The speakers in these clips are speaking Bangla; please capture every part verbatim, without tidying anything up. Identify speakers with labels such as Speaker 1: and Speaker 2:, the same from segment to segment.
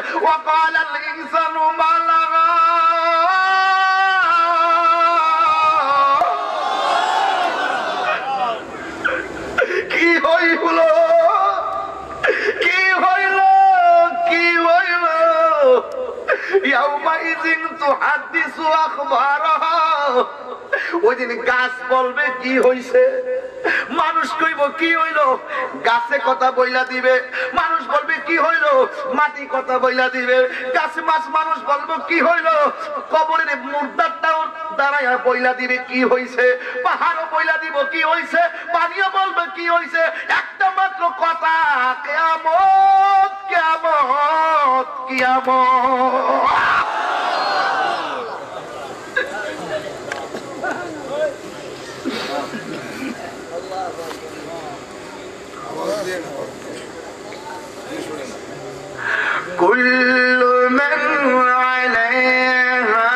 Speaker 1: ওয়াকালাল ইনসানু মা লাগা কি হইল কি হইল কি হইল ইয়াউমাইযিন তুহাদ্দিসু আখবারাহা ওই দিন গাছ বলবে কি হইছে মানুষ কইব কি হইল গাছে কথা বইলা দিবে মানুষ বলবে কি হইল মাটি কথা বইলা দিবে গাছ মাছ মানুষ বলবো কি হইল কবরের মুর্দাটাও দাঁড়ায়া বইলা দিবে কি হইছে পাহাড়ও বইলা দিব কি হইছে পানিও বলবে কি হইছে একটা মাত্র কথা কিয়ামত কিয়ামত কিয়ামত كل من عليها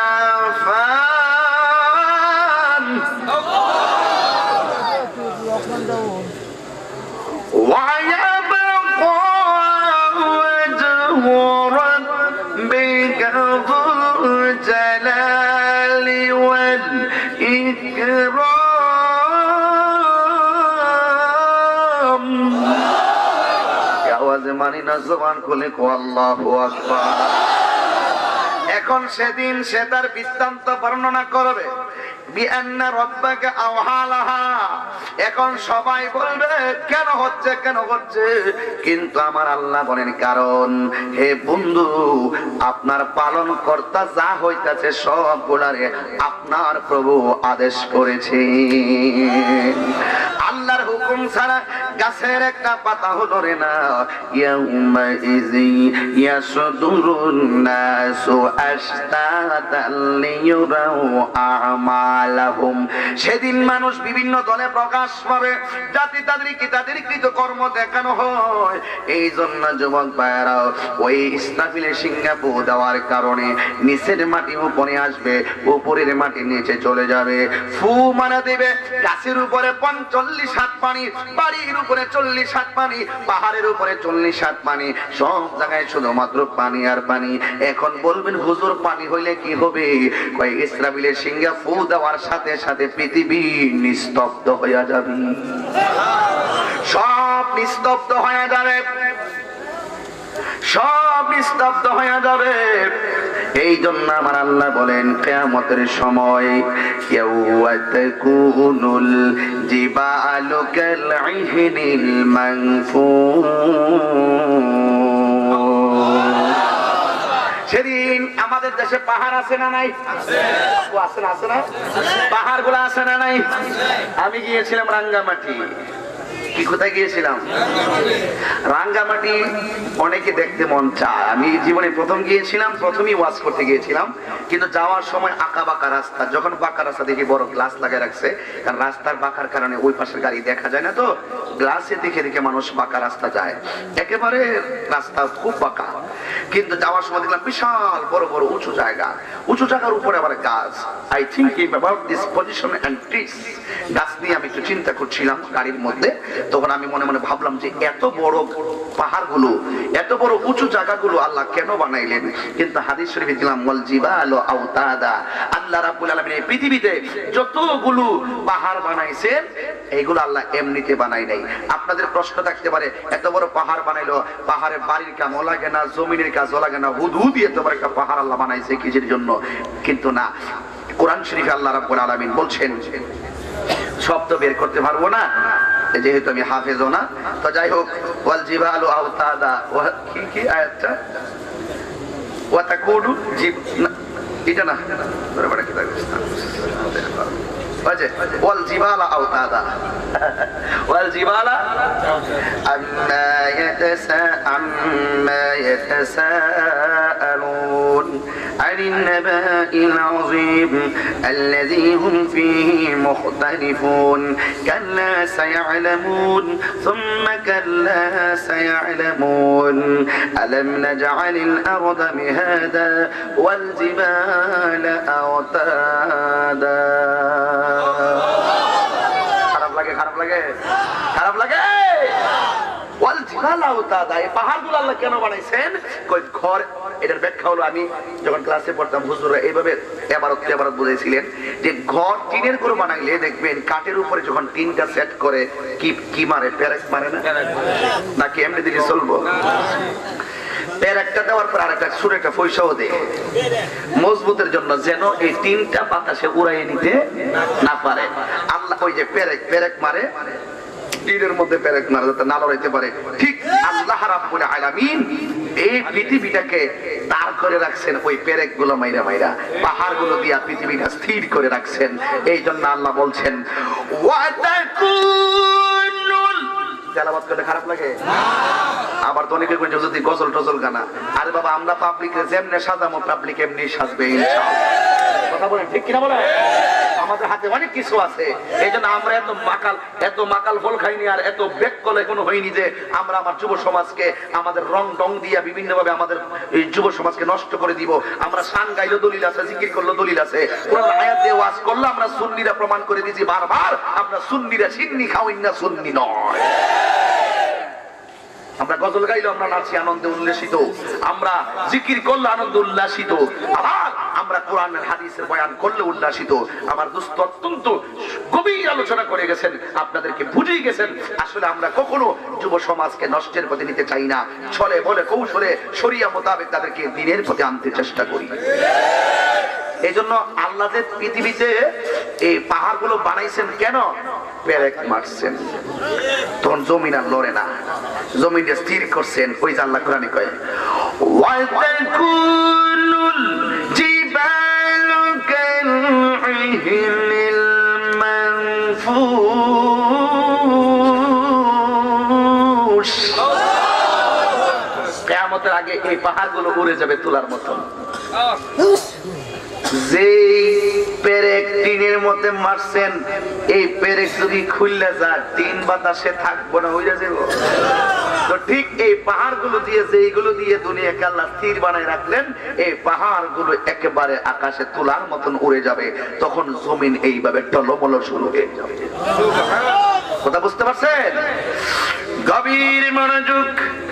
Speaker 1: فان ويبقى وجه ربك ذو الجلال والإكرام মানি না জবান খুলে কো আল্লাহু আকবার এখন সেদিন সে তার বৃত্তান্ত বর্ণনা করবে বিআন্না রাব্বাকা আওহালাহা এখন সবাই বলবে কেন হচ্ছে কেন হচ্ছে কিন্তু আমার আল্লাহ বলেন কারণ হে বন্ধু আপনার পালন কর্তা যা হইতাছে সবগুলারে আপনার প্রভু আদেশ করেছে আল্লাহর হুকুম ছাড়া গাছের একটা পাতা হলো রে না ইয়াউমা ইজি ইয়াসদুরুন নাসু আশতাতাল লিয়ুরাউ আমালাহুম সেদিন মানুষ বিভিন্ন দলে প্রকাশ পাবে জাতি তাদের কি তাদের কৃত কর্ম দেখানো হয় এই জন্য যুবক ভাইরা ওই ইসরাফিলের সিংহাপু দেওয়ার কারণে নিচের মাটি উপরে আসবে উপরের মাটি নিচে চলে যাবে ফু মারা দেবে গাছের উপরে পঞ্চল্লিশ হাত পানি বাড়ির উপরে চল্লিশ হাত পানি পাহাড়ের উপরে চল্লিশ হাত পানি সব জায়গায় শুধুমাত্র পানি আর পানি এখন বলবেন হুজুর পানি হইলে কি হবে কয় ইসরাফিলের সিংহা ফু দেওয়ার সাথে সাথে পৃথিবী নিস্তব্ধ হয়ে যাবে সব নিস্তব্ধ হয়ে যাবে সব নিস্তব্ধ হয়ে যাবে এই জন্য আমার আল্লাহ বলেন কিয়ামতের সময় ইয়াওয়াতাকুনুল জিবালু কালইহনিল মানফুর সেদিন আমাদের দেশে পাহাড় আছে না নাই আছে আছে না আছে না পাহাড় গুলো আছে না নাই আমি গিয়েছিলাম রাঙ্গামাটি কি কোথায় গিয়েছিলাম রাঙ্গামাটি অনেকে দেখতে মন চায় আমি জীবনে প্রথম গিয়েছিলাম প্রথমেই ওয়াজ করতে গিয়েছিলাম কিন্তু যাওয়ার সময় আঁকা বাঁকা রাস্তা যখন বাঁকা রাস্তা দেখি বড় গ্লাস লাগিয়ে রাখছে কারণ রাস্তার বাঁকার কারণে ওই পাশের গাড়ি দেখা যায় না তো গ্লাসে দেখে দেখে মানুষ বাঁকা রাস্তা যায় একেবারে রাস্তা খুব বাঁকা কিন্তু যাওয়ার সময় দেখলাম বিশাল বড় বড় উঁচু জায়গা উঁচু জায়গার উপরে আবার গাছ I thinking about this position and trees গাছ নিয়ে আমি একটু চিন্তা করছিলাম গাড়ির মধ্যে তখন আমি মনে মনে ভাবলাম যে এত বড় পাহাড়গুলো এত বড় উঁচু জায়গাগুলো আল্লাহ কেন বানাইলেন কিন্তু হাদিস শরীফে দিলাম ওয়াল জিবালু আওতাদা আল্লাহ রাব্বুল আলামিন এই পৃথিবীতে যতগুলো পাহাড় বানাইছেন এইগুলো আল্লাহ এমনিতে বানাই নাই আপনাদের প্রশ্ন থাকতে পারে এত বড় পাহাড় বানাইলো পাহাড়ে বাড়ির কাম লাগে না জমিনের কাজ লাগে না হুদহুদি এত বড় একটা পাহাড় আল্লাহ বানাইছে কিসের জন্য কিন্তু না কোরআন শরীফে আল্লাহ রাব্বুল আলামিন বলছেন সব তো বের করতে পারবো না যেহেতু আমি হাফেজও না তো যাই হোক ওয়াল জিবালু আওতাদা কি কি আয়াতটা ওয়া তাকুনু জিব এটা না বড় কি থাকে বাজে ওয়াল জিবালা আওতাদা ওয়াল জিবালা আম্মা ইয়াতাসা আম্মা ইয়াতাসাআলুন আনিন নাবাইল আযীম الذي هم فيه مختلفون كلا سيعلمون ثم كلا سيعلمون ألم نجعل الأرض مهادا والجبال أوتادا খারাপ লাগে খারাপ লাগে খারাপ লাগে এই পাহাড়গুলো আল্লাহ কেন বানাইছেন? ঘর, এটার ব্যাখ্যা হলো, আমি যখন ক্লাসে পড়তাম হুজুররা এইভাবে এবারত এবারত বুঝাইছিলেন যে ঘর টিনের করে বানাইলে দেখবেন কাঠের উপরে যখন টিনটা সেট করে কি কি মারে, পেরেক মারে না? নাকি এমনি দিলে চলবো? পেরেকটা দেওয়ার পর আরেকটা ছোট একটা পয়সাও দেয় মজবুতের জন্য, যেন এই টিনটা বাতাসে উড়াইয়ে নিতে না পারে। আল্লাহ ওই যে পেরেক পেরেক মারে, টিনের মধ্যে পেরেক মারে যাতে না লড়াইতে পারে। ঠিক আল্লাহ রাব্বুল আলামিন এই পৃথিবীটাকে দাঁড় করে রাখছেন ওই পেরেক গুলো মাইরা মাইরা, পাহাড় গুলো দিয়া পৃথিবীটা স্থির করে রাখছেন। এই জন্য আল্লাহ বলছেন ওয়াতাকুনুল, তেলাওয়াত করতে খারাপ লাগে? আবার তো অনেকে কইছে যদি গজল টজল গানা, আরে বাবা আমরা পাবলিকে যেমনে সাজামো পাবলিক এমনি সাজবে ইনশাআল্লাহ। কথা বলেন ঠিক কিনা বলেন? আমাদের হাতে অনেক কিছু আছে, এই জন্য আমরা এত মাকাল এত মাকাল ফল খাইনি আর এত বেকল এখনো হইনি যে আমরা আমার যুব সমাজকে আমাদের রং টং দিয়া বিভিন্ন ভাবে আমাদের এই যুব সমাজকে নষ্ট করে দিব। আমরা শান গাইলো দলিল আছে, জিকির করলো দলিল আছে, কোরআন আয়াত দিয়ে ওয়াজ করলো আমরা সুন্নিরা প্রমাণ করে দিয়েছি বারবার, আমরা সুন্নিরা সিন্নি খাওয়াই না, সুন্নি নয়। আমরা গজল গাইলো আমরা নাচি আনন্দে উল্লাসিত, আমরা জিকির করলে আনন্দ উল্লাসিত, আবার আমরা কোরআনের হাদিসের বয়ান করলে উল্লাসিত। আমার দোস্ত অত্যন্ত গভীর আলোচনা করে গেছেন, আপনাদেরকে বুঝিয়ে গেছেন আসলে আমরা কখনো যুব সমাজকে নষ্টের পথে নিতে চাই না, ছলে বলে কৌশলে শরিয়া মোতাবেক তাদেরকে দিনের পথে আনতে চেষ্টা করি। এই জন্য আল্লাহ যে পৃথিবীতে এই পাহাড় গুলো বানাইছেন কেন? পেরেক মারছেন, তখন জমিন আর লড়ে না, জমিনটা স্থির করছেন। ওই যে আল্লাহ কোরআনে কয় ওয়াতাকুনুল জিবালু কালইহিনিল মানফুস, কিয়ামতের আগে এই পাহাড়গুলো উড়ে যাবে তুলার মতন। যে পেরেক টিনের মধ্যে মারছেন, এই পেরেক যদি খুললে যায় টিন বাতাসে থাকবো না, হয়ে যাবে। তো ঠিক এই পাহাড় গুলো দিয়ে যেগুলো দিয়ে দুনিয়াকে আল্লাহ স্থির বানায় রাখলেন, এই পাহাড় গুলো একেবারে আকাশে তুলার মতন উড়ে যাবে, তখন জমিন এইভাবে টলমল শুরু হয়ে যাবে। কথা বুঝতে পারছেন? গভীর মনোযোগ।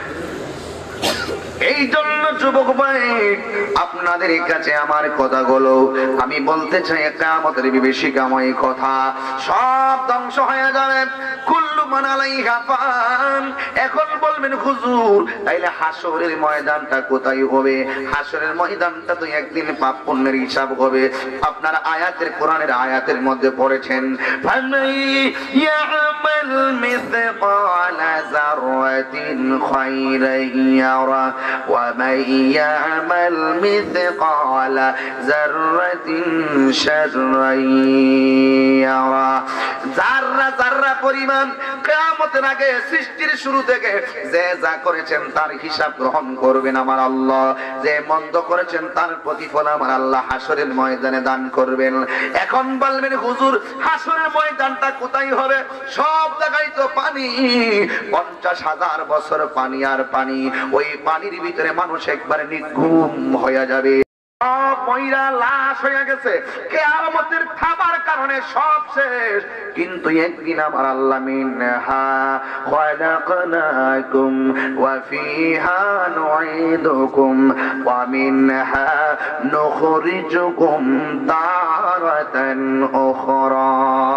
Speaker 1: এই জন্য যুবক ভাই আপনাদের কাছে আমার কথাগুলো আমি বলতে চাই, কিয়ামতের বিভীষিকাময় কথা। সব ধ্বংস হয়ে যাবে, কুল্লু মান আলাইহা ফান। এখন বলবেন হুজুর তাইলে হাসরের ময়দানটা কোথায় হবে? হাসরের ময়দানটা তো একদিন পাপ পুণ্যের হিসাব হবে। আপনার আয়াতের কোরআনের আয়াতের মধ্যে পড়েছেন ফামাই ইয়ামাল মিসকালা যাররাতিন খায়রান ইয়ারা ومن يعمل مثقال ذرة شرا يرى। যাররা যাররা পরিমাণ কিয়ামতের আগে সৃষ্টির শুরু থেকে যে যা করেছেন তার হিসাব গ্রহণ করবেন আমার আল্লাহ, যে মন্দ করেছেন তার প্রতিফল আমার আল্লাহ হাসরের ময়দানে দান করবেন। এখন বলবেন হুজুর হাসরের ময়দানটা কোথায় হবে? সব জায়গায় তো পানি, পঞ্চাশ হাজার বছর পানি আর পানি, ওই পানির ভিতরে মানুষ একবারে নির্ঘুম হয়ে যাবে, সব ময়রা লাশ হয়ে গেছে, কিয়ামতের থাবার কারণে সব শেষ। কিন্তু একদিন আমার আল্লাহ মিনহা খালাকনাকুম ওয়া ফিহা নুঈদুকুম ওয়া মিনহা নুখরিজুকুম তারাতান উখরা।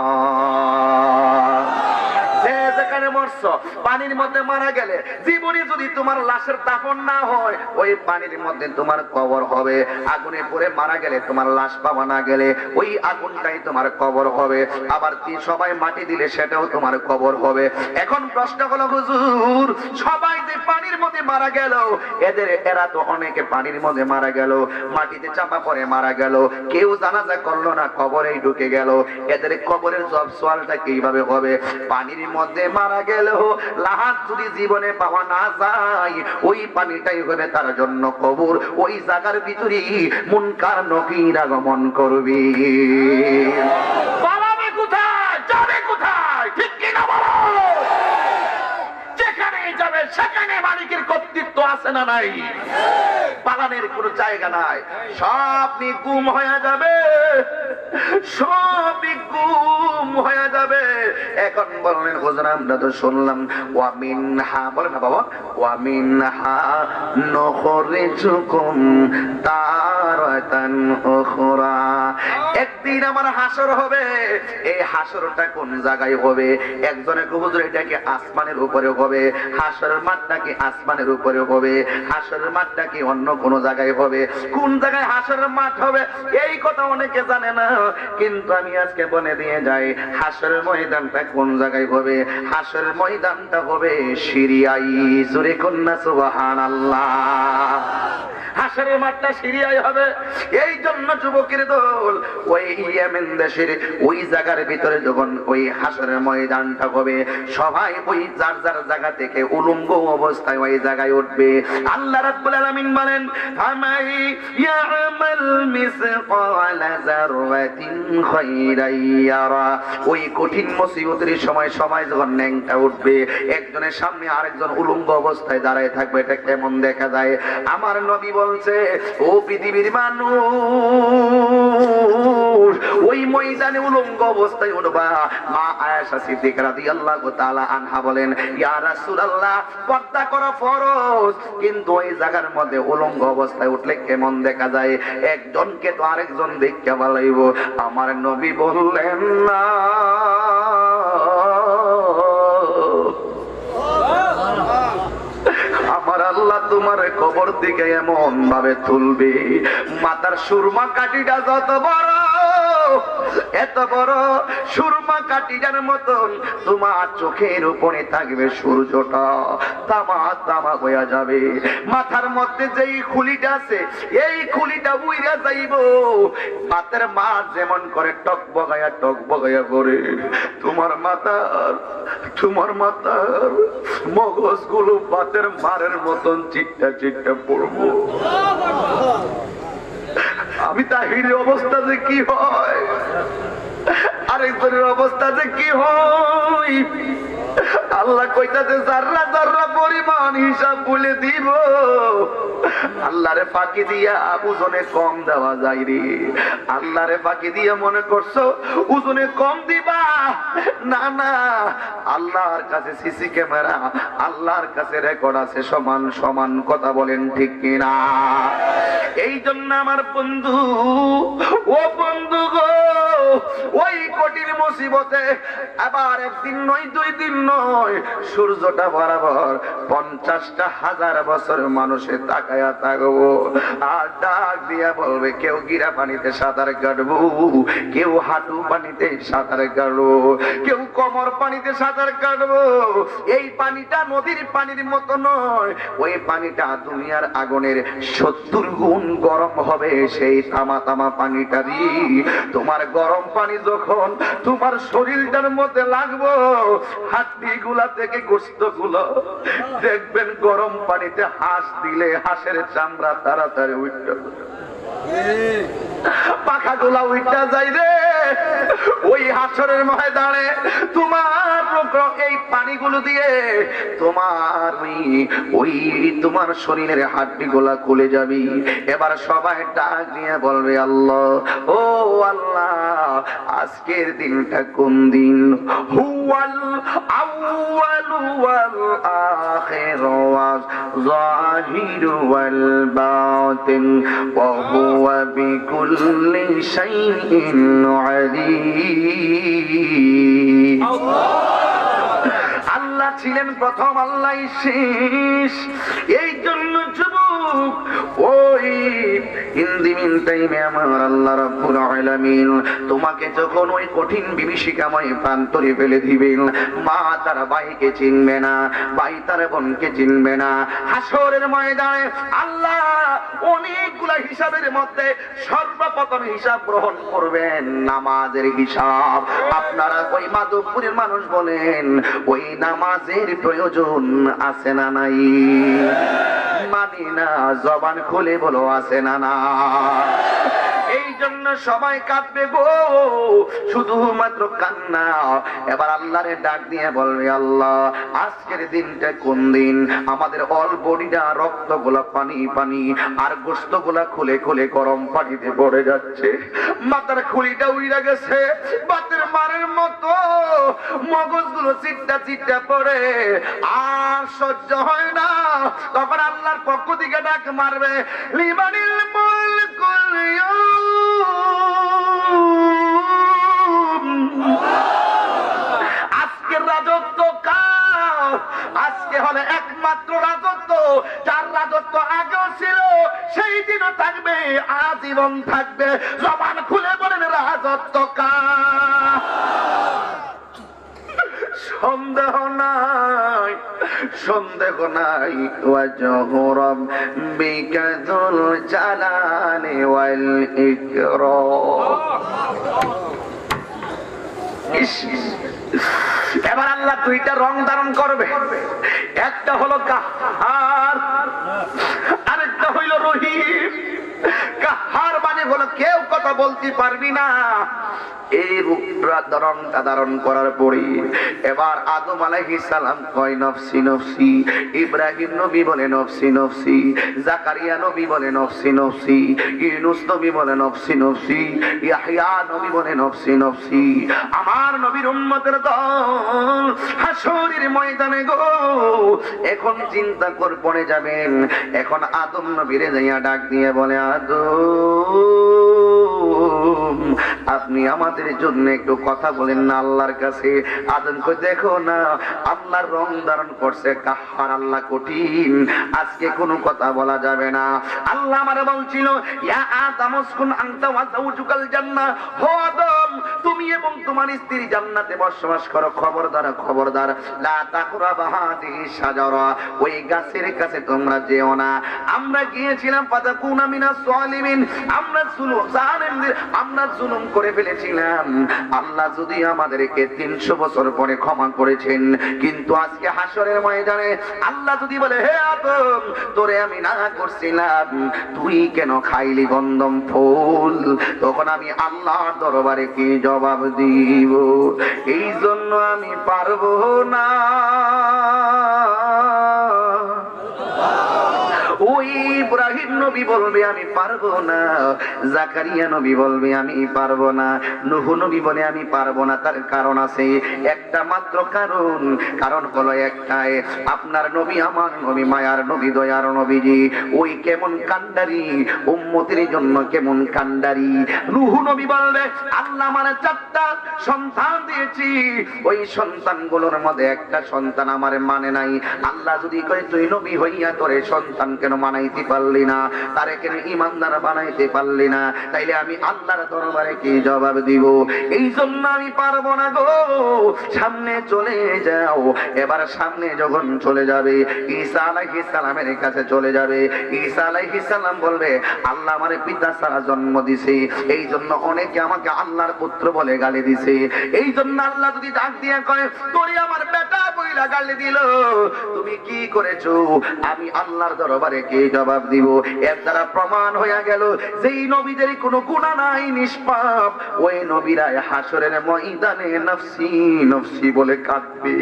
Speaker 1: পানির মধ্যে মারা গেলে জীবনে যদি তোমার লাশের দাফন না হয়, ওই পানির মধ্যে তোমার কবর হবে। আগুনে পড়ে মারা গেলে তোমার লাশ পাওয়া না গেলে ওই আগুনটাই তোমার কবর হবে। আবার সবাই মাটি দিলে সেটাও তোমার কবর হবে। এখন প্রশ্ন হলো হুজুর সবাই যে পানির মধ্যে মারা গেল, এদের এরা তো অনেকে পানির মধ্যে মারা গেল, মাটিতে চাপা পড়ে মারা গেল, কেউ জানাজা করলো না, কবরেই ঢুকে গেল, এদের কবরের জব সওয়ালটা কিভাবে হবে? পানির মধ্যে মারা গেল লাহাত যদি জীবনে পাওয়া না যায়, ওই পানিটাই হবে তার জন্য কবর। ওই জায়গার ভিতরে মুনকার নকির আগমন করবে। পালাবে কোথায়, যাবে কোথায়? ঠিক কিনা বলো? যেখানে যাবে সেখানে মালিকের কর্তৃত্ব আছে না নাই? পালানের কোনো জায়গা নাই, সব নিগুম হয়ে যাবে। সবই গুম হয়ে যাবে। এখন বললেন হুজুর আমরা তো শুনলাম ওয়া মিনহা, বলেন না বাবা, ওয়া মিনহা নুখরিজুকুম তারাতান উখরা। একদিন আমার হাসর হবে। এই হাসরটা কোন জায়গায় হবে? একজনে কয় হুজুর এটা কি আসমানের উপরে হবে? হাসরের মাঠটা কি আসমানের উপরে হবে? হাসরের মাঠটা কি অন্য কোন জায়গায় হবে? কোন জায়গায় হাসরের মাঠ হবে এই কথা অনেকে জানে না, কিন্তু আমি আজকে বলে দিয়ে যাই হাসরের ময়দানটা কোন জায়গায় হবে। হাসরের ময়দানটা হবে সিরিয়ায়। জোরে কন্যা সুবহানাল্লাহ। হাসরের মাঠটা সিরিয়ায় হবে। এই জন্য যুবকের দল ওই ইয়েমেন দেশের ওই জায়গার ভিতরে যখন ওই হাসরের ময়দানটা হবে, সবাই ওই যার যার জায়গা থেকে উলঙ্গ অবস্থায় ওই জায়গায় উঠবে। আল্লাহ রাব্বুল আলামিন বলেন ফামাই ইয়ামাল মিসকালা যাররাতিন খায়রান ইয়ারা। ওই কঠিন মুসিবতের সময় সবাই যখন ন্যাংটা উঠবে, একজনের সামনে আরেকজন উলঙ্গ অবস্থায় দাঁড়ায় থাকবে, এটা কেমন দেখা যায়? আমার নবী বলছে ও পৃথিবীর মানুষ, ওই ময়দানে উলঙ্গ অবস্থায় উঠবা। মা আয়েশা সিদ্দিকা রাদিয়াল্লাহু তাআলা আনহা বলেন ইয়া রাসূলুল্লাহ পর্দা করা ফরজ, কিন্তু ওই জায়গার মধ্যে উলঙ্গ অবস্থায় উঠলে কেমন দেখা যায়? একজনকে তো আরেকজন দেখতে ভালাইব। আমার নবী বললেন না, আমার আল্লাহ তোমার কবর দিকে এমন ভাবে তুলবে, মাথার সুরমা কাঠিটা যত বড়, এত বড় সুরমা কাঠিটার মতন তোমার চোখের উপরে থাকবে সূর্যটা, তামা তামা হয়ে যাবে। মাথার মধ্যে যেই খুলিটা আছে এই খুলিটা উইরা যাইব। মাথার মা যেমন করে টক বগায়া টক বগায়া করে, তোমার মাথার তোমার মাথার মগজ গুলো বাতের মারের মতন চিটটা চিটটা পড়বো। আমি তাহিরের অবস্থা যে কি হয়, আরেকজনের অবস্থা যে কি হয়, আল্লাহ কইতাছে যাররা যাররা পরিমাণ হিসাব বলে দিব। আল্লাহরে ফাঁকি দিয়া ওজনে কম দেওয়া যায় রে। আল্লাহরে ফাঁকি দিয়া মনে করছো ওজনে কম দিবা, না না, আল্লাহর কাছে সিসি ক্যামেরা, আল্লাহর কাছে রেকর্ড আছে সমান সমান। কথা বলেন ঠিক কিনা? এই জন্য আমার বন্ধু, ও বন্ধু গো, ওই কঠিন মুসিবতে আবার একদিন নয় দুই দিন নয়, সূর্যটা বরাবর পঞ্চাশটা হাজার বছর মানুষের তাকায়া থাকবো আর ডাক দিয়া বলবে কেউ গিরা পানিতে সাঁতার কাটবো, কেউ হাঁটু পানিতে সাঁতার কাটবো, কেউ কোমর পানিতে সাঁতার কাটবো। এই পানিটা নদীর পানির মতো নয়, ওই পানিটা দুনিয়ার আগুনের সত্তর গুণ গরম হবে। সেই তামা তামা পানিটা দিয়ে তোমার গরম পানি যখন তোমার শরীরটার মধ্যে লাগবো, হাড্ডি গুলা থেকে গোস্ত গুলো দেখবেন গরম পানিতে হাঁস দিলে হাঁসের চামড়া তাড়াতাড়ি উঠে, পাখা গুলা উঠা যায় রে। ওই হাসরের ময়দানে তোমার এই পানিগুলো দিয়ে তোমার ওই তোমার শরীরের হাড্ডি গুলা খুলে যাবি। এবার সবাই ডাক নিয়ে বলবে আল্লাহ, ও আল্লাহ আজকের দিনটা কোন দিন? হুয়াল আউয়ালু ওয়াল আখিরু ওয়াল যাহিরু ওয়াল বাতিন ওয়া হুয়া বিকুল্লি শাইইন আলীম। আল্লাহ ছিলেন প্রথম, আল্লাহ শেষ। এই জন্য যুবক ওই ইন্দিমিন টাইমে আমার আল্লাহ রাব্বুল আলামিন তোমাকে যখন ওই কঠিন বিভীষিকাময় প্রান্তরে ফেলে দিবেন, মা তার ভাইকে চিনবে না, ভাই তার বোনকে চিনবে না। হাসরের ময়দানে আল্লাহ অনেকগুলা হিসাবের মধ্যে সর্বপ্রথম হিসাব গ্রহণ করবেন নামাজের হিসাব। আপনারা ওই মাধবপুরের মানুষ বলেন ওই নামাজের প্রয়োজন আছে না নাই? মানি না, জবান খুলে বলো আছে না না? এই জন্য সবাই কাঁদবে গো, শুধুমাত্র কান্না। এবার আল্লাহরে ডাক দিয়ে বলবে, আল্লাহ আজকের দিনটা কোন দিন আমাদের অল বডিটা রক্ত গুলা পানি পানি আর গোস্ত গুলা খুলে খুলে গরম পানিতে পড়ে যাচ্ছে, মাথার খুলিটা উইরা গেছে বাতের মারের মতো, মগজগুলো চিটটা চিটটা পড়ে আর সহ্য হয় না। তখন আল্লাহর পক্ষ থেকে ডাক মারবে, লিমানিল মুলকুল ইয়াউম, আজকের রাজত্ব কার? আজকে হলে একমাত্র রাজত্ব যার রাজত্ব আগেও ছিল, সেই দিনও থাকবে, আজীবন থাকবে। জবান খুলে বলেন রাজত্ব কার? সন্দেহ নাই, সন্দেহ নাই। ওয়াজহুরাম বিকাযুল জালালি ওয়াল ইকরাম। এবার আল্লাহ দুইটা রং ধারণ করবে, একটা হলো কাহার, আরেকটা হইল রহিম। কাহার মানে হলো কেউ কথা বলতে পারবি না। এই রূপটা ধারণ করার পরে এবার আদম আলাইহিস সালাম কয় নফসি নফসি, ইব্রাহিম নবী বলে নফসি নফসি, জাকারিয়া নবী বলে নফসি নফসি, ইউনূস নবী বলে নফসি নফসি, ইয়াহইয়া নবী বলে নফসি নফসি। আমার নবীর উম্মতের দল হাশরের ময়দানে গো, এখন চিন্তা করে পড়ে যাবেন। এখন আদম নবীরে যাইয়া ডাক দিয়ে বলে, আদম আপনি আমাদের জন্য একটু কথা বলেন না আল্লাহর কাছে। আদম কই, দেখো না আল্লাহর রং ধারণ করছে কাহার, আল্লাহ কঠিন, আজকে কোনো কথা বলা যাবে না। আল্লাহ আমারে বলছিল, ইয়া আদম উসকুন আনতা ওয়া যাওজুকাল জান্নাহ, ও আদম তুমি এবং তোমার স্ত্রী জান্নাতে বসবাস করো, খবরদার খবরদার লা তাকরাবা হাযিহি শাজারা, ওই গাছের কাছে তোমরা যেও না। আমরা গিয়েছিলাম ফাতাকুনা মিনাস সালিমিন, আমরা জুলুম জালিমদের আমরা জুলুম করে ফেলেছিলাম। আল্লাহ যদি আমাদেরকে তিনশো বছর পরে ক্ষমা করেছেন, কিন্তু আজকে হাসরের ময়দানে আল্লাহ যদি বলে, হে আদম তোরে আমি না করছিলাম, তুই কেন খাইলি গন্ধম ফুল, তখন আমি আল্লাহর দরবারে কি জবাব দিব? এই জন্য আমি পারবো না। ওই ইব্রাহিম নবী বলবে আমি পারবো না, জাকারিয়া নবী বলবে আমি পারবো না, নূহ নবী বলে আমি পারবো না। তার কারণ আছে, একটা মাত্র কারণ, কারণ হলো একটাই, আপনার নবী আমার নবী মায়ার নবী দয়ার নবীজি ওই কেমন কান্ডারি, উম্মতের জন্য কেমন কান্ডারি। নূহ নবী বলবে আল্লাহ মানে চারটা সন্তান দিয়েছি, ওই সন্তানগুলোর মধ্যে একটা সন্তান আমার মানে নাই। আল্লাহ যদি কয় তুই নবী হইয়া তোরে সন্তান কেন মানাইতে পারলি না, তারে কেন ইমানদার বানাইতে পারলি না, তাইলে আমি আল্লাহর দরবারে কি জবাব দিব? এই জন্য আমি পারবো না গো। সামনে চলে যাও। এবার সামনে যখন চলে যাবে, ঈসা আলাইহিস সালামের কাছে চলে যাবে। ঈসা আলাইহিস সালাম বলবে আল্লাহ আমারে পিতা ছাড়া জন্ম দিছে, এই জন্য অনেকে আমাকে আল্লাহর পুত্র বলে গালি দিছে। এই জন্য আল্লাহ যদি ডাক দিয়ে কয় তোরে আমার বেটা বইলা গালি দিল, তুমি কি করেছো? আমি আল্লাহর দরবারে কে জবাব দিব? এর দ্বারা প্রমাণ হয়ে গেল যেই নবীদের কোনো গুনাহ নাই, নিষ্পাপ, ওই নবীরা হাসরের ময়দানে নফসি নফসি বলে কাঁদবে।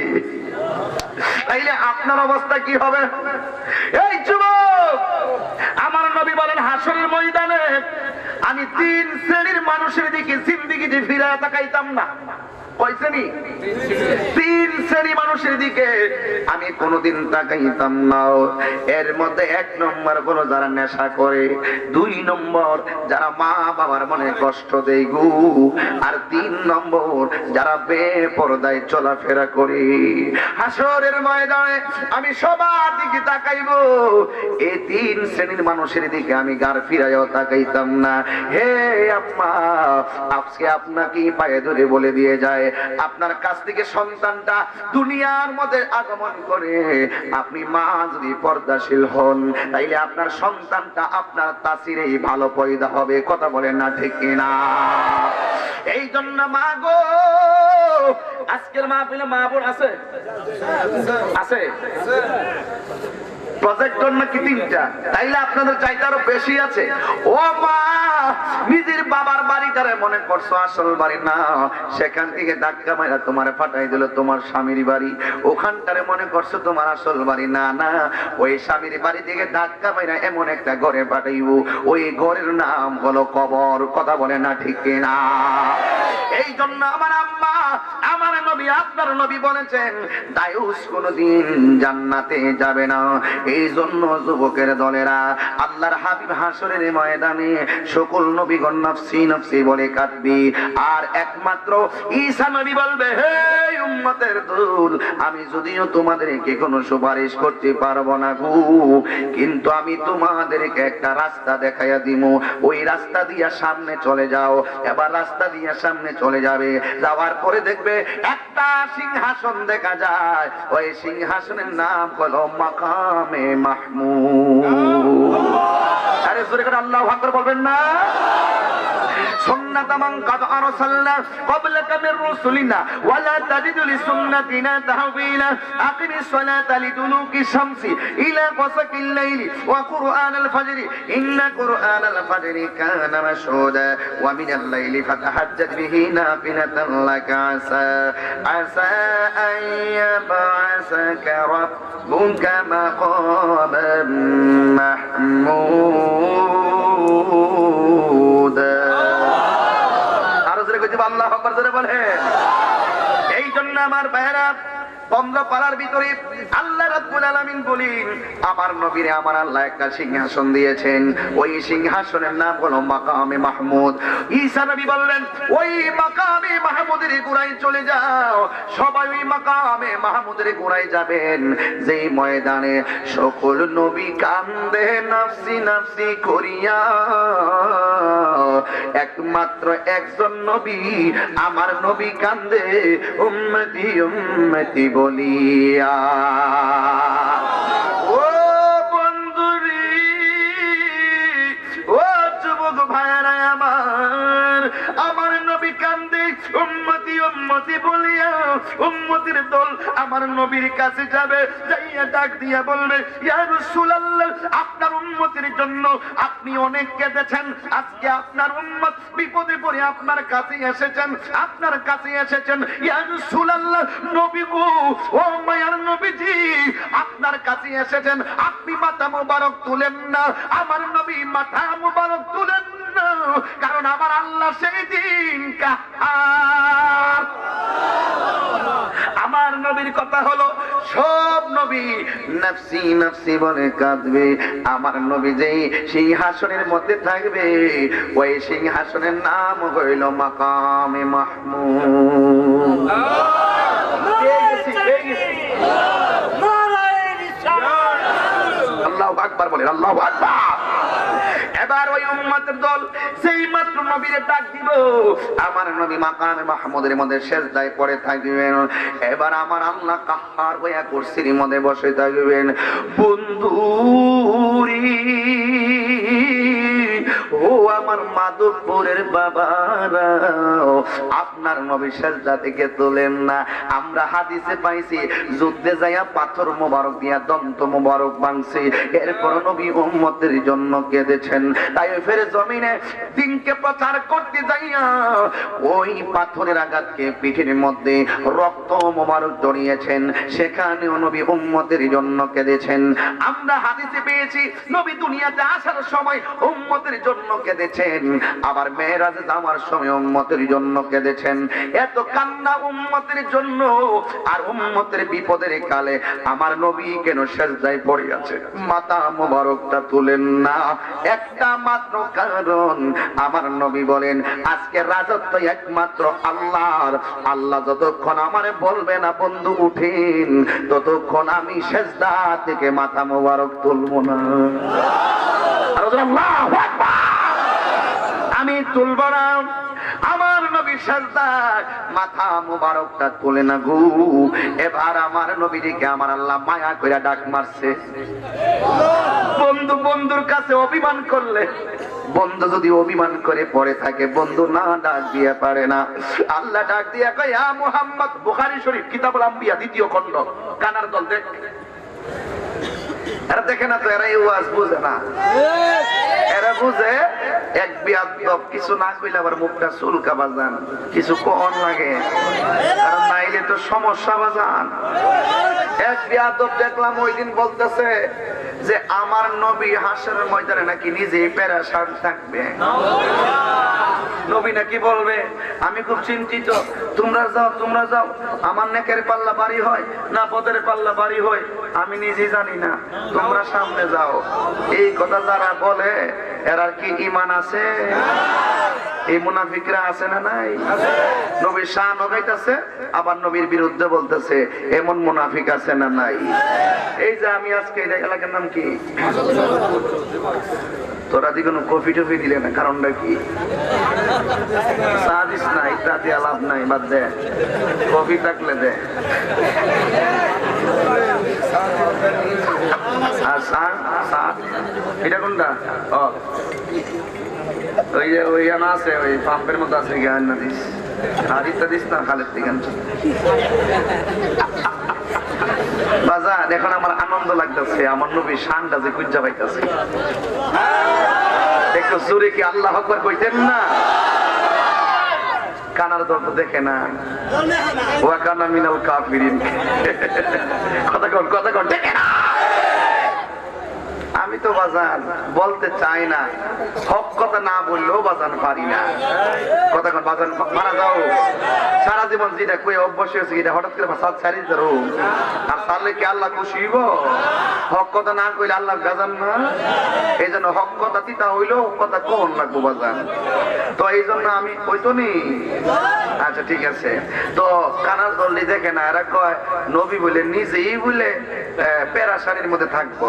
Speaker 1: তাইলে আপনার অবস্থা কি হবে? এই যুবক, আমার নবী বলেন হাসরের ময়দানে আমি তিন শ্রেণীর মানুষের দিকে জিন্দেগিতে ফিরে তাকাইতাম না। কয় শ্রেণী? তিন শ্রেণী মানুষের দিকে আমি কোনোদিন তাকাইতাম না। এর মধ্যে এক নম্বর হলো যারা নেশা করে, দুই নম্বর যারা মা বাবার মনে কষ্ট দেয় গো, আর তিন নম্বর যারা বেপরদায় চলাফেরা করে। হাসরের ময়দানে আমি সবার দিকে তাকাইবো, এই তিন শ্রেণীর মানুষের দিকে আমি গার ফিরাইও তাকাইতাম না। হে আম্মা, আজকে আপনাকে পায়ে ধরে বলে দিয়ে যায়, আপনার কাছ থেকে সন্তানটা দুনিয়ার মধ্যে আগমন করে, আপনি মা যদি পর্দাশীল হন, তাইলে আপনার সন্তানটা আপনার তাসিরেই ভালো পয়দা হবে। কথা বলেন না ঠিক কিনা? এই জন্য মা গো, আজকের মাহফিলে মা বোন আছে আছে প্রজেক্টর নাকি তিনটা, তাইলে আপনাদের চাইতে আরো বেশি আছে। ও মা, নিজের বাবার বাড়িটারে মনে করছো আসল বাড়ি না, সেখান থেকে ধাক্কা মাইরা তোমার ফাটাই দিল তোমার স্বামীর বাড়ি, ওখানটারে মনে করছো তোমার আসল বাড়ি না। না, ওই স্বামীর বাড়ি থেকে ধাক্কা মাইরা এমন একটা ঘরে পাঠাইব, ওই ঘরের নাম হলো কবর। কথা বলে না ঠিক না? এই জন্য আমার আম্মা, আমার নবী, আপনার নবী বলেছেন দায়ুস কোনদিন জান্নাতে যাবে না। এই জন্য যুবকের দলেরা, আল্লাহর হাবিব হাসরের ময়দানে সকল নবীগণ নফসি নফসি বলে কাঁদবে, আর একমাত্র ঈসা নবী বলবে, হে উম্মতের দল, আমি যদিও তোমাদেরকে কোনো সুপারিশ করতে পারবো না গো, কিন্তু আমি তোমাদেরকে একটা রাস্তা দেখাইয়া দিব, ওই রাস্তা দিয়া সামনে চলে যাও। এবার রাস্তা দিয়া সামনে চলে যাবে, যাওয়ার পরে দেখবে একটা সিংহাসন দেখা যায়, ওই সিংহাসনের নাম হলো মাকামে মাহমুদ। আরে জোরে করে আল্লাহু আকবার বলবেন না? সুন্নাত মান কাদ আরসালনা ক্বাবলাকা মির রাসূলিনা ওয়ালা তাজিদু লিসুন্নাতিনা তাহবিলা আকিমিস সালাতা লিদুলুকি শামসি ইলা গাসাকিল লাইলি ওয়া কুরআনাল ফাজরি ইন্না কুরআনাল ফাজরি কানা মাশহুদা ওয়া মিনাল লাইলি ফাতাহাজ্জাদ বিহি নাফিলাতান লাকা আসা আসা আন ইয়াবআসাকা রাব্বুকা মাকামান মাহমুদা। আল্লাহু আকবার জোরে বলে। এই জন্য আমার ভাইরা, পনেরো পারার ভিতরে আল্লাহ রাব্বুল আলামিন বলেন, আমার নবীরে আমার আল্লাহ একটা সিংহাসন দিয়েছেন, ওই সিংহাসনের নাম হলো মাকামে মাহমুদ। ঈসা নবী বললেন, ওই মাকামে মাহমুদের গোড়ায় চলে যাও। সবাই ওই মাকামে মাহমুদের গোড়ায় যাবেন, যেই ময়দানে সকল নবী কান্দে নফসি নফসি করিয়া, একমাত্র একজন নবী, আমার নবী কান্দে উম্মতি উম্মতি বলিয়া। ও বন্ধুরি, ও যুবক ভাইরা আমার, আমার নবী কান্দে উম্মতি উম্মতি বলিয়া। উম্মতির দল আমার নবীর কাছে যাবে, যাইয়া ডাক দিয়া বলবে, ইয়া রাসূলুল্লাহ, আপনার উম্মতির জন্য আপনি অনেক কেঁদেছেন, আজকে আপনার উম্মত বিপদে পড়ে আপনার কাছে এসেছেন, আপনার কাছে এসেছেন। ইয়া রাসূলুল্লাহ, নবী গো, ও মায়ার নবীজি, আপনার কাছে এসেছেন, আপনি মাথা মুবারক তুলেন না। আমার নবী মাথা মুবারক তুলেন না, কারণ আমার আল্লাহ সেই দিন কাহার। আমার নবীর কথা হলো, সব নবী নফসি নফসি বলে কাঁদবে, আমার নবী যেই সিংহাসনের মধ্যে থাকবে, ওই সিংহাসনের নাম হইল মাকামে মাহমুদ। আল্লাহু আকবার বলেন, আল্লাহু আকবার। এবার ওই উম্মতের দল সেই মাত্র নবীর ডাক দিব, আমার নবী মাকামে মাহমুদের মধ্যে সিজদায় পড়ে থাকবেন। এবার আমার আল্লাহ কাহ্হার হইয়া কুরসির মধ্যে বসে থাকবেন। বন্ধুরি, ও আমার মাধবপুরের বাবারা, আপনার নবী সিজদা থেকে তোলেন না। আমরা হাদিসে পাইছি, যুদ্ধে যাইয়া পাথর মোবারক দিয়া দন্ত মোবারক ভাঙছে, এরপর নবী উম্মতের জন্য কেঁদেছেন। তাই ফের জমিনে দিনকে প্রচার করতে যাইয়া ওই পাথরের আঘাতকে পিঠের মধ্যে রক্ত মোবারক জড়িয়েছেন, সেখানেও নবী উম্মতের জন্য কেঁদেছেন। আমরা হাদিসে পেয়েছি, নবী দুনিয়াতে আসার সময় উম্মতের জন্য কেঁদেছেন, আবার মেরাজে যাওয়ার সময় উম্মতের জন্য কেঁদেছেন। এত কান্না উম্মতের জন্য, আর উম্মতের বিপদের কালে আমার নবী কেন সিজদায় পড়ে আছে, মাথা মোবারকটা তুলেন না? একটা মাত্র কারণ, আমার নবী বলেন, আজকে রাজত্ব একমাত্র আল্লাহর। আল্লাহ যতক্ষণ আমারে বলবে না বন্ধু উঠেন, ততক্ষণ আমি সিজদা থেকে মাথা মোবারক তুলব না। আল্লাহু আকবার। আমি তুলব না। আমার নবী সিজদায় মাথা মুবারকটা তুলে না গো। এবার আমার নবীকে আমার আল্লাহ মায়া করে ডাক মারছে। বন্ধু বন্ধুর কাছে অভিমান করলে, বন্ধু যদি অভিমান করে পড়ে থাকে, বন্ধু না ডাক দিয়ে পারে না। আল্লাহ ডাক দিয়ে কয়, ইয়া মুহাম্মদ, বুখারী শরীফ কিতাবুল আম্বিয়া দ্বিতীয় খণ্ড, কানার দল দেখ। এরা দেখে না তো, এরা এই ওয়াজ বুঝে না। এরা বুঝে এক বিয়াদব কিছু না কইলে আবার মুখটা চুলকা বাজান, কিছু কন লাগে, আর নাইলে তো সমস্যা বাজান। এক বিয়াদব দেখলাম ওই দিন বলতেছে যে আমার নবী হাসরের ময়দানে নাকি নিজেই পেরেশান থাকবে। নবী নাকি বলবে আমি খুব চিন্তিত, তোমরা যাও তোমরা যাও, আমার নেকের পাল্লা বাড়ি হয় না পদের পাল্লা বাড়ি হয় আমি নিজে জানি না, তোমরা সামনে যাও। এই কথা যারা বলে এরা কি ঈমান আছে? এই মুনাফিকরা আছে না নাই? নবীর শান গাইতেছে আবার নবীর বিরুদ্ধে বলতেছে, এমন মুনাফিক আছে না নাই? এই যে আমি আজকে এলাকার নাম কি, তোরা দি কোনো কফি টফি দিলে না, কারণটা কি? চা দিস না, ইটা দিয়ে লাভ নাই, বাদ দে, কফি থাকলে দে। আর চা চা এটা কোনটা? ও ওই যে ওই আনা আছে, ওই পাম্পের মতো আছে, জ্ঞান না দিস, আর ইটা দিস না, খালের দিকে বাজার। এখন আমার আনন্দ লাগতেছে, আমার নবীর শানটা যে খুঁজা পাইতেছে। একটু জোরে কি আল্লাহু আকবার কইতেন না? কানার দল তো দেখে না, ওয়া কানা মিনাল কাফিরিন। কথা কোন কথা কোন দেখে না। আমি তো বাজান বলতে চাই না, হক কথা না বললেও বাজান পারি না। কথা কোন বাজান মারা যাও, সারা জীবন যেটা কই অভ্যাস হয়েছে এটা হঠাৎ করে সাত ছাড়ি ধরো, আর ছাড়লে কি আল্লাহ খুশি হইব? হক কথা না কইলে আল্লাহ গাজান না। এই জন্য হক কথা তিতা হইলেও কথা কোন লাগবো বাজান। তো এই জন্য আমি ওই তো নি। আচ্ছা ঠিক আছে। তো কানার দল্লি দেখে না, এরা কয় নবী বলে নিজেই বলে পেরাশানির মধ্যে থাকবো।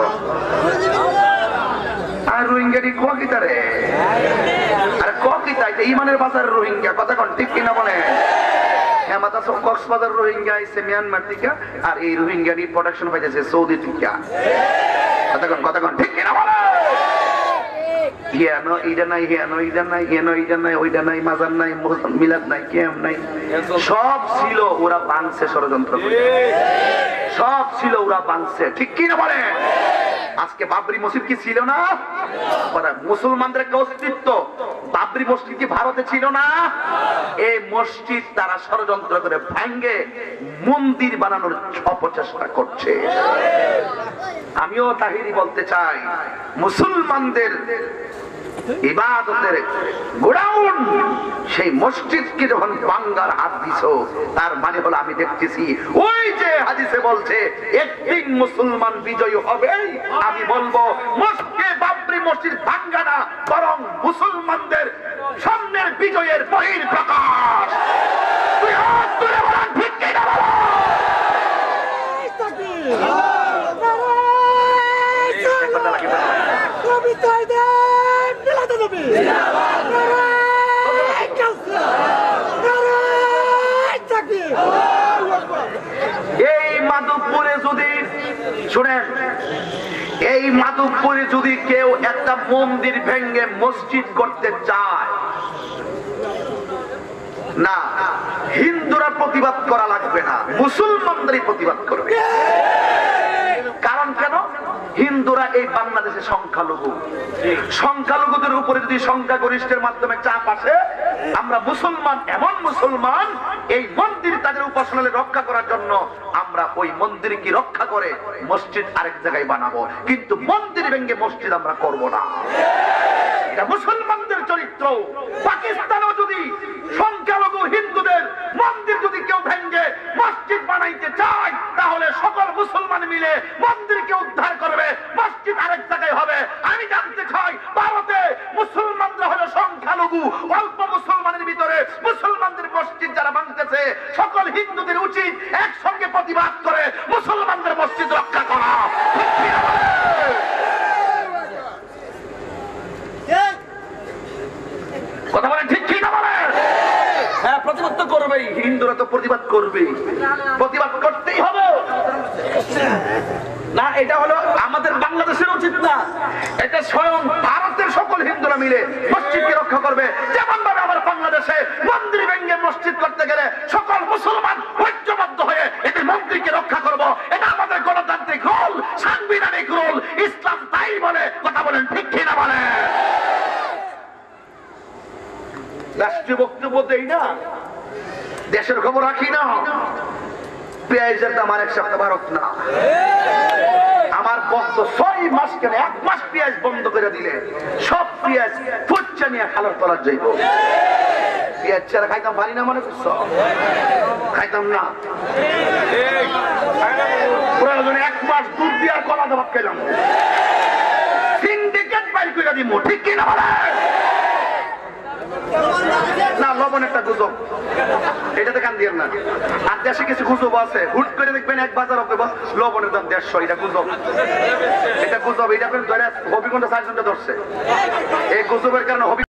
Speaker 1: আর রোহিঙ্গারি কিতা রে? আরে কিতা? এটা ইমানের বাজার রোহিঙ্গা, কথা কোন ঠিক কিনা বলে? কক্সবাজার রোহিঙ্গা আইছে মিয়ানমার থেকে, আর এই রোহিঙ্গারি প্রোটেকশন পাইতেছে সৌদি থেকে। কথা কোন কথা কোন ঠিক কিনা বলে? হিয়ানো ইডা নাই, হিয়ানো ইডা নাই, হিয়ানো ইডা নাই, ওইটা নাই, মাজার নাই, মিলাদ নাই, কেম নাই, সব ছিল ওরা বাংছে ষড়যন্ত্র করে, সব ছিল ওরা বাংছে, ঠিক কিনা বলে? আজকে বাবরি মসজিদ কি ছিল না? মুসলমানদের একটা অস্তিত্ব, বাবরি মসজিদ কি ভারতে ছিল না? এই মসজিদ তারা ষড়যন্ত্র করে ভাঙ্গে মন্দির বানানোর অপচেষ্টা করছে। আমিও তাহিরি বলতে চাই, মুসলমানদের ইবাদতের গোডাউন সেই মসজিদকে যখন বাঙ্গার হাত দিছো, তার মানে হলো আমি দেখতেছি ওই যে হাদিসে বলছে একদিন মুসলমান বিজয়ী হবে। আমি বলবো মসজিদ বাবরি মসজিদ ভাঙ্গা না, বরং মুসলমানদের সামনের বিজয়ের বহির প্রকাশ। তুই হাত তুলে বলেন ঠিক কিনা বলো? এই মাধবপুরে যদি শুনেন, এই মাধবপুরে যদি কেউ একটা মন্দির ভেঙ্গে মসজিদ করতে চায় না, হিন্দুরা প্রতিবাদ করা লাগবে না, মুসলমানদেরই প্রতিবাদ করবে। কারণ কেন? হিন্দুরা এই বাংলাদেশে সংখ্যালঘু, সংখ্যালঘুদের উপরে যদি সংখ্যাগরিষ্ঠের মাধ্যমে চাপ আসে, আমরা মুসলমান এমন মুসলমান এই মন্দির তাদের উপাসনালয় রক্ষা করার জন্য আমরা ওই মন্দিরকে রক্ষা করে মসজিদ আরেক জায়গায় বানাবো, কিন্তু মন্দির ভেঙে মসজিদ আমরা করব না। এটা মুসলমানদের চরিত্র। পাকিস্তানও যদি সংখ্যালঘু হিন্দুদের মন্দির যদি কেউ ভেঙে মসজিদ বানাইতে চায়, তাহলে সকল মুসলমান মিলে মন্দিরকে উদ্ধার করবে, মসজিদ আরেক জায়গায় হবে। আমি জানতে চাই, ভারতে মুসলমানরা হলো সংখ্যালঘু, অল্প মুসলমানের ভিতরে মুসলমানদের মসজিদ যারা ভাঙতেছে, সকল হিন্দুদের উচিত একসঙ্গে প্রতিবাদ করে মুসলমানদের মসজিদ রক্ষা করা। কথা বলেন ঠিক কি না বলেন? হ্যাঁ, প্রতিবাদ তো করবেই, হিন্দুরা তো প্রতিবাদ করবে, প্রতিবাদ করতেই হবে না। এটা হলো আমাদের বাংলাদেশের উচিত না, এটা স্বয়ং ভারতের সকল হিন্দুরা মিলে মসজিদকে রক্ষা করবে। যেমন ভাবে আমার বাংলাদেশে মন্দির ভেঙে মসজিদ করতে গেলে সকল মুসলমান ঐক্যবদ্ধ হয়ে এদের মন্দিরকে রক্ষা করব। এটা আমাদের গণতান্ত্রিক রোল, সাংবিধানিক রোল। রাষ্ট্রীয় বক্তব্য দেই না, দেশের খবর রাখি না। পেঁয়াজের দাম আর এক সপ্তাহ ভারত না। আমার বক্ত ছয় মাস কেন এক মাস পেঁয়াজ বন্ধ করে দিলে সব পেঁয়াজ ফুচ্চা নিয়ে খালার তলার যাইব। পেঁয়াজ ছাড়া খাইতাম পারি না মনে করছ? খাইতাম না। প্রয়োজনে এক মাস দুধ দিয়ে আর কলা দাবাত খাইলাম। সিন্ডিকেট বাইর করে দিব, ঠিক কিনা বলে? না, লবণ একটা গুজব, এটাতে কান দিয়ে না। আর দেশে কিছু গুজব আছে, হুট করে দেখবেন এক বাজার লবণের দাম দেড়শো, এটা গুজব, এটা গুজব। এটা ধরে হবিগঞ্জ চারজনটা ধরছে। এই গুজবের কারণে হবি